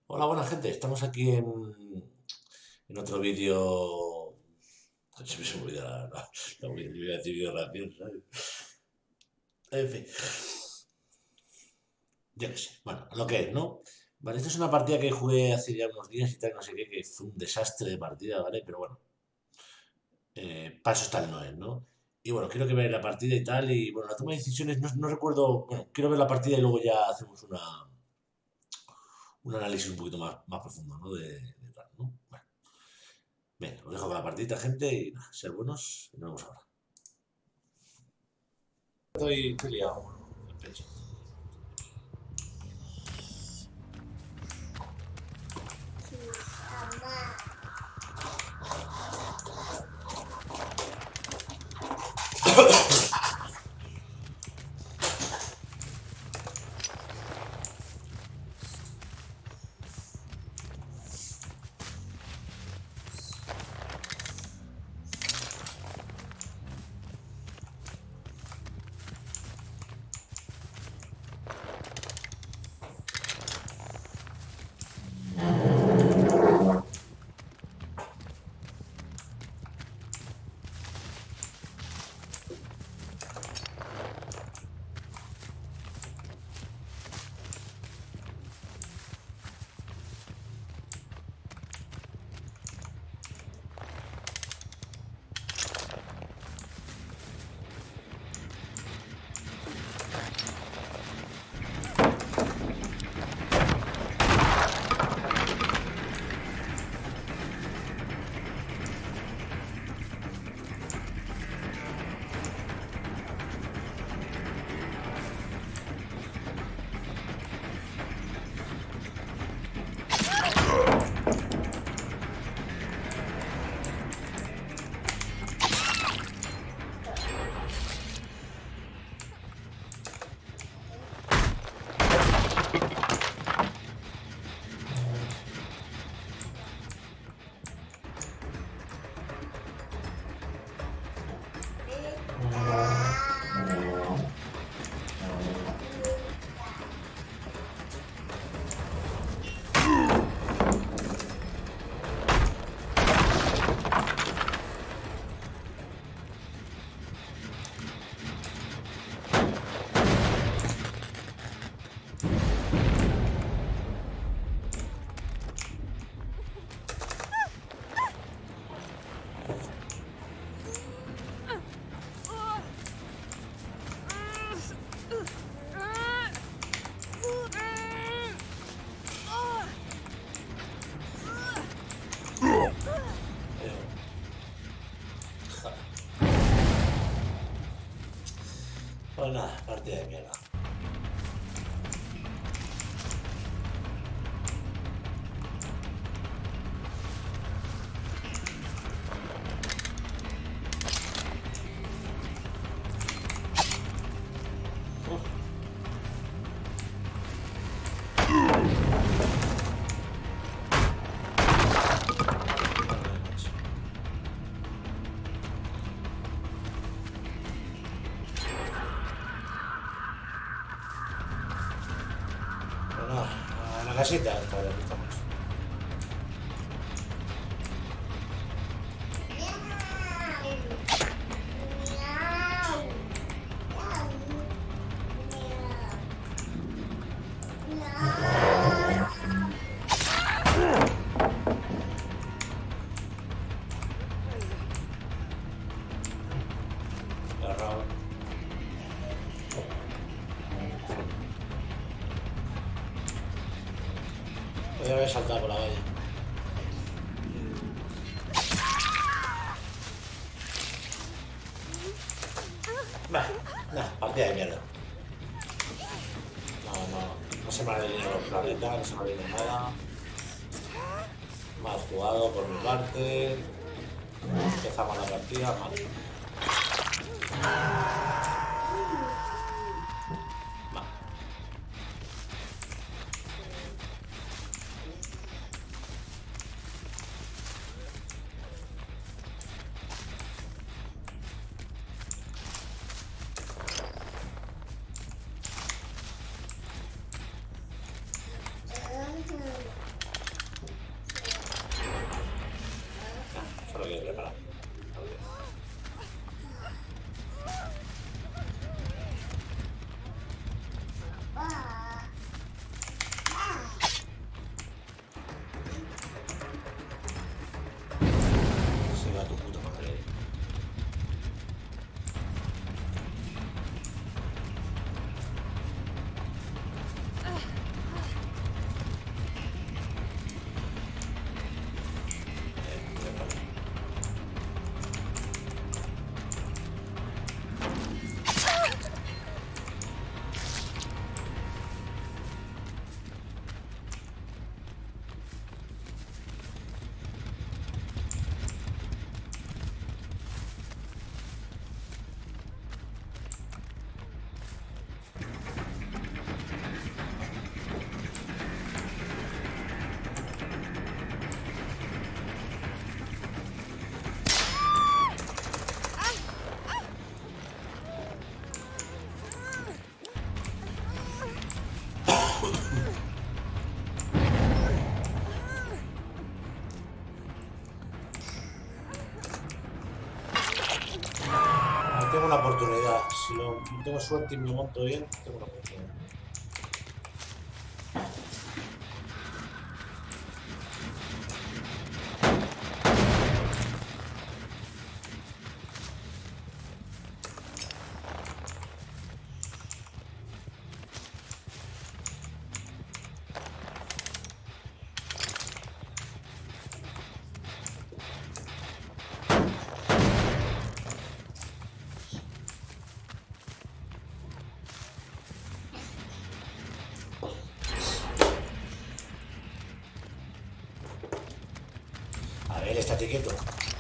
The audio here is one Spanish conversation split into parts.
Hola, buena gente. Estamos aquí en otro vídeo. Se me olvida iba a decir vídeo rápido, ¿sabes? En fin, yo qué sé. Bueno, lo que es, ¿no? Vale, esta es una partida que jugué hace ya unos días y tal, no sé qué, que fue un desastre de partida, ¿vale? Pero bueno, para eso está el Noel, ¿no? Y bueno, quiero que veáis la partida y tal, y bueno, la toma de decisiones, no recuerdo. Bueno, quiero ver la partida y luego ya hacemos un análisis un poquito más profundo, ¿no? De tal, ¿no? Bueno, bien, os dejo con la partidita, gente, y nada, ser buenos, y nos vemos ahora. Estoy liado, bueno, en pecho. Pues nada, partida de mierda. Bueno, a la casita, todavía me gusta mucho. Agarrado. Podría haber saltado por la valla. Nah, partida de mierda. No se me ha alineado los planetas, no se me ha alineado nada. Mal jugado por mi parte. Empezamos la partida mal. Mal. una oportunidad. Si tengo suerte y me lo monto bien, tengo una oportunidad. A ver, estate quieto.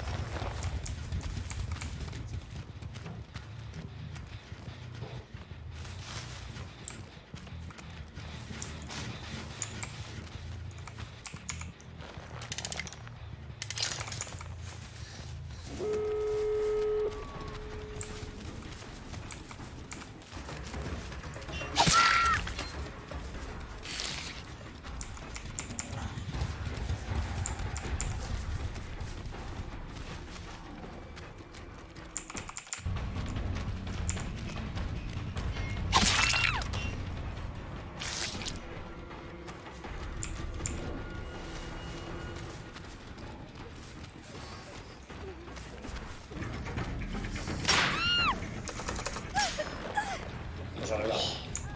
Nos arreglamos.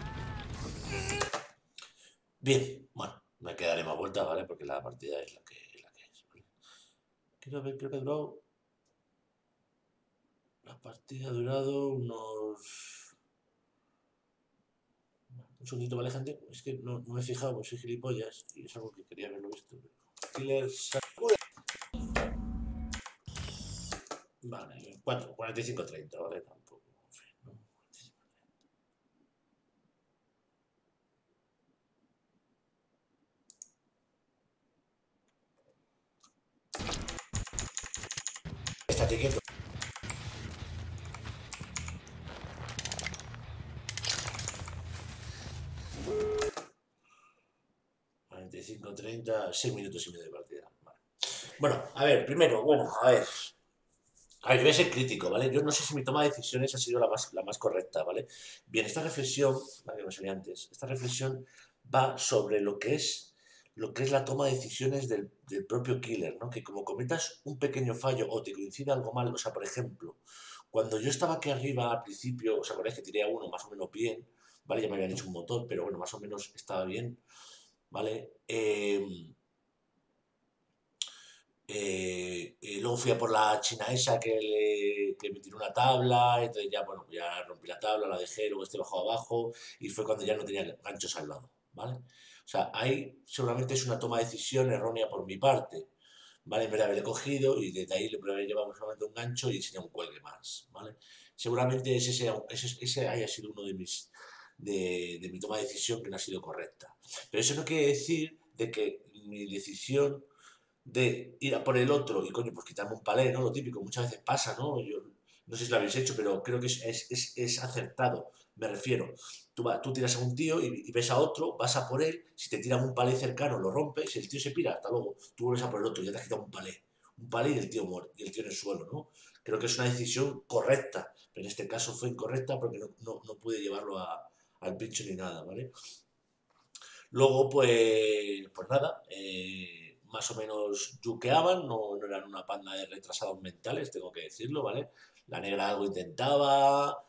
Bien, bueno, me quedaré más vueltas, ¿vale? Porque la partida es la que es, ¿vale? Quiero ver, creo que ha durado. La partida ha durado unos. Un segundito, ¿vale, gente? Es que no me he fijado, pues soy gilipollas y es algo que quería haberlo visto. Killers. Vale, 4, 45, 30, ¿vale? Tampoco. ¿No? Estate quieto. ...45, 30, 6 minutos y medio de partida. Vale. Bueno, a ver, primero, bueno, a ver. A ver, yo voy a ser crítico, ¿vale? Yo no sé si mi toma de decisiones ha sido la más correcta, ¿vale? Bien, esta reflexión, la que me salía antes, esta reflexión va sobre lo que es la toma de decisiones del propio killer, ¿no? Que como cometas un pequeño fallo o te coincida algo mal, o sea, por ejemplo, cuando yo estaba aquí arriba al principio, os acordáis que tiré a uno más o menos bien, ¿vale? Ya me habían hecho un motor, pero bueno, más o menos estaba bien, ¿vale? Luego fui a por la china esa que me tiró una tabla, entonces ya, bueno, ya rompí la tabla, la dejé, luego este bajó abajo y fue cuando ya no tenía ganchos al lado, ¿vale? O sea, ahí seguramente es una toma de decisión errónea por mi parte, ¿vale? En vez de haberle cogido y desde ahí le podría haber llevado solamente un gancho y sería un cuelgue más, ¿vale? Seguramente ese haya sido uno de mi toma de decisión que no ha sido correcta. Pero eso no quiere decir de que mi decisión de ir a por el otro y coño, pues quitarme un palé, ¿no? Lo típico, muchas veces pasa, ¿no? Yo no sé si lo habéis hecho, pero creo que es acertado. Me refiero, tú tiras a un tío y ves a otro, vas a por él, si te tiran un palé cercano, lo rompes, el tío se pira, hasta luego, tú vuelves a por el otro, ya te has quitado un palé y el tío muerto, y el tío en el suelo, ¿no? Creo que es una decisión correcta, pero en este caso fue incorrecta porque no pude llevarlo al pincho ni nada, ¿vale? Luego, pues nada, más o menos yuqueaban, no eran una panda de retrasados mentales, tengo que decirlo, ¿vale? La negra algo intentaba,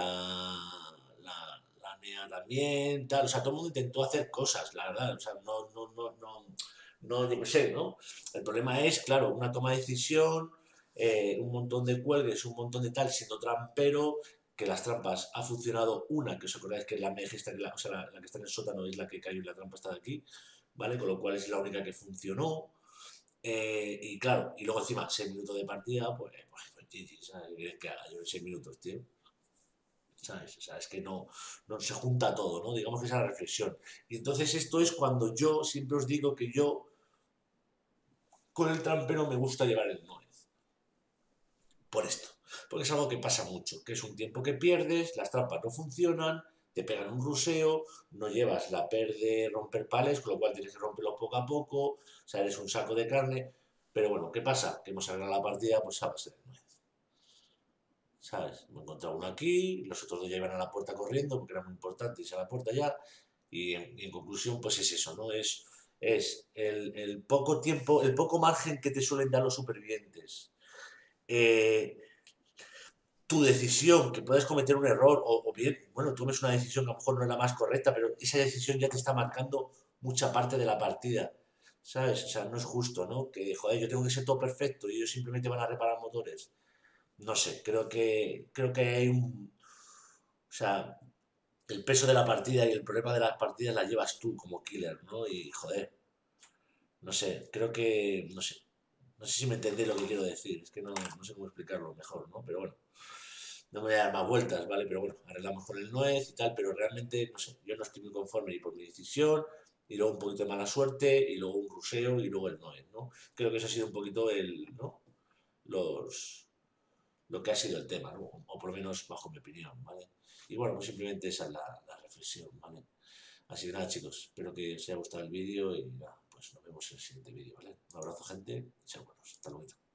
la negra también, tal, o sea, todo el mundo intentó hacer cosas, la verdad, o sea, no, yo qué sé, ¿no? El problema es, claro, una toma de decisión, un montón de cuelgues, un montón de tal, siendo trampero, que las trampas ha funcionado una, que os acordáis que es la meja esta, o sea, la que está en el sótano es la que cayó y la trampa está de aquí, ¿vale? Con lo cual es la única que funcionó. Y claro, y luego encima 6 minutos de partida, pues GG, ¿sabes? ¿Qué quieres que haga yo en 6 minutos, tío? ¿Sabes? O sea, es que no se junta todo, ¿no? Digamos que esa es la reflexión. Y entonces esto es cuando yo siempre os digo que yo con el trampero me gusta llevar el nuez. Por esto. Porque es algo que pasa mucho, que es un tiempo que pierdes, las trampas no funcionan, te pegan un ruseo, no llevas la per de romper pales, con lo cual tienes que romperlo poco a poco, o sea, eres un saco de carne. Pero bueno, ¿qué pasa? Que hemos arreglado la partida, pues a base de nuez. ¿sabes? Me he encontrado uno aquí, los otros dos ya iban a la puerta corriendo porque era muy importante irse a la puerta ya. Y en conclusión, pues es eso, ¿no? Es el poco tiempo, el poco margen que te suelen dar los supervivientes. Eh, Tu decisión, que puedes cometer un error, o bien, bueno, tomes una decisión que a lo mejor no es la más correcta, pero esa decisión ya te está marcando mucha parte de la partida, ¿sabes? O sea, no es justo, ¿no? Que, joder, yo tengo que ser todo perfecto y ellos simplemente van a reparar motores. No sé, creo que hay un... O sea, el peso de la partida y el problema de las partidas las llevas tú como killer, ¿no? Y, joder, no sé, creo que... No sé. No sé si me entendéis lo que quiero decir, es que no sé cómo explicarlo mejor, ¿no? Pero bueno. No me voy a dar más vueltas, ¿vale? Pero bueno, arreglamos con el nuez y tal, pero realmente, no sé, yo no estoy muy conforme ni por mi decisión, y luego un poquito de mala suerte, y luego un ruseo, y luego el nuez, ¿no? Creo que eso ha sido un poquito ¿no? Los, lo que ha sido el tema, ¿no? O por lo menos bajo mi opinión, ¿vale? Y bueno, pues simplemente esa es la reflexión, ¿vale? Así que nada, chicos, espero que os haya gustado el vídeo y nada, pues nos vemos en el siguiente vídeo, ¿vale? Un abrazo, gente, y chao, buenos, hasta luego.